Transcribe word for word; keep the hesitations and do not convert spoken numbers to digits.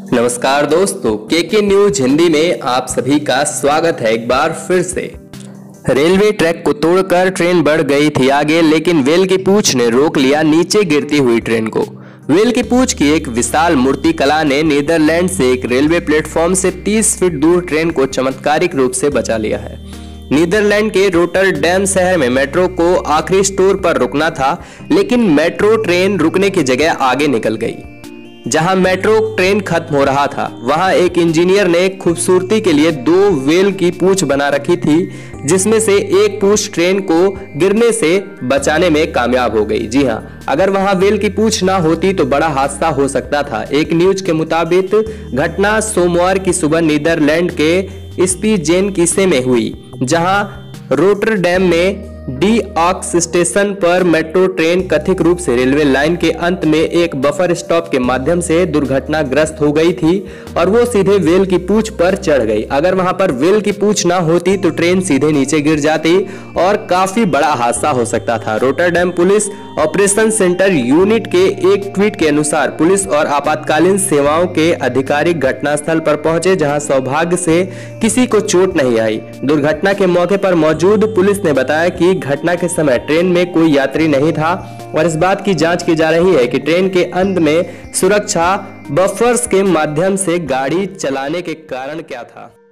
नमस्कार दोस्तों, के के न्यूज हिंदी में आप सभी का स्वागत है एक बार फिर से। रेलवे ट्रैक को तोड़कर ट्रेन बढ़ गई थी आगे, लेकिन व्हेल की पूंछ ने रोक लिया नीचे गिरती हुई ट्रेन को। व्हेल की पूंछ की एक विशाल मूर्तिकला ने नीदरलैंड से एक रेलवे प्लेटफॉर्म से तीस फीट दूर ट्रेन को चमत्कारिक रूप से बचा लिया है। नीदरलैंड के रोटरडैम शहर में मेट्रो को आखिरी स्टोर पर रुकना था, लेकिन मेट्रो ट्रेन रुकने की जगह आगे निकल गई। जहां मेट्रो ट्रेन खत्म हो रहा था, वहां एक इंजीनियर ने खूबसूरती के लिए दो व्हेल की पूंछ बना रखी थी, जिसमें से एक पूंछ ट्रेन को गिरने से बचाने में कामयाब हो गई। जी हां, अगर वहां व्हेल की पूंछ ना होती तो बड़ा हादसा हो सकता था। एक न्यूज के मुताबिक घटना सोमवार की सुबह नीदरलैंड के स्पीजेन किस्से में हुई, जहां रोटरडैम में डी ऑक्स स्टेशन पर मेट्रो ट्रेन कथित रूप से रेलवे लाइन के अंत में एक बफर स्टॉप के माध्यम से दुर्घटनाग्रस्त हो गई थी और वो सीधे व्हेल की पूंछ पर चढ़ गई। अगर वहां पर व्हेल की पूंछ ना होती तो ट्रेन सीधे नीचे गिर जाती और काफी बड़ा हादसा हो सकता था। Rotterdam police operation centre unit के एक ट्वीट के अनुसार पुलिस और आपातकालीन सेवाओं के अधिकारी घटनास्थल पर पहुंचे, जहां सौभाग्य से किसी को चोट नहीं आई। दुर्घटना के मौके पर मौजूद पुलिस ने बताया कि घटना के समय ट्रेन में कोई यात्री नहीं था और इस बात की जांच की जा रही है कि ट्रेन के अंत में सुरक्षा बफर्स के माध्यम से गाड़ी चलाने के कारण क्या था।